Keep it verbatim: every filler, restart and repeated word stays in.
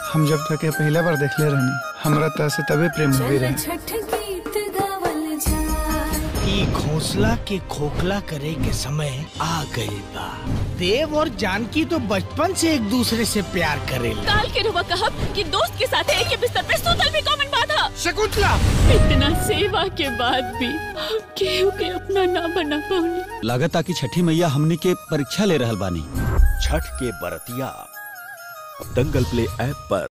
हम जब तक ये पहला बार देखले रहनी हमरा त से तबे प्रेम हो रहे। ई घोंसला के खोखला करे के समय आ गई बा। देव और जानकी तो बचपन से एक दूसरे से प्यार करेला। काल के रुआ कहब कि दोस्त के साथ एक ही बिस्तर पे सुतल भी कॉमन बात है। शकुंतला, इतना सेवा के बाद भी केहू के अपना ना बना पाऊनी। लागता कि छठी मैया हमनी के परीक्षा ले रहल बानी। छठ के बरतिया दंगल प्ले ऐप पर।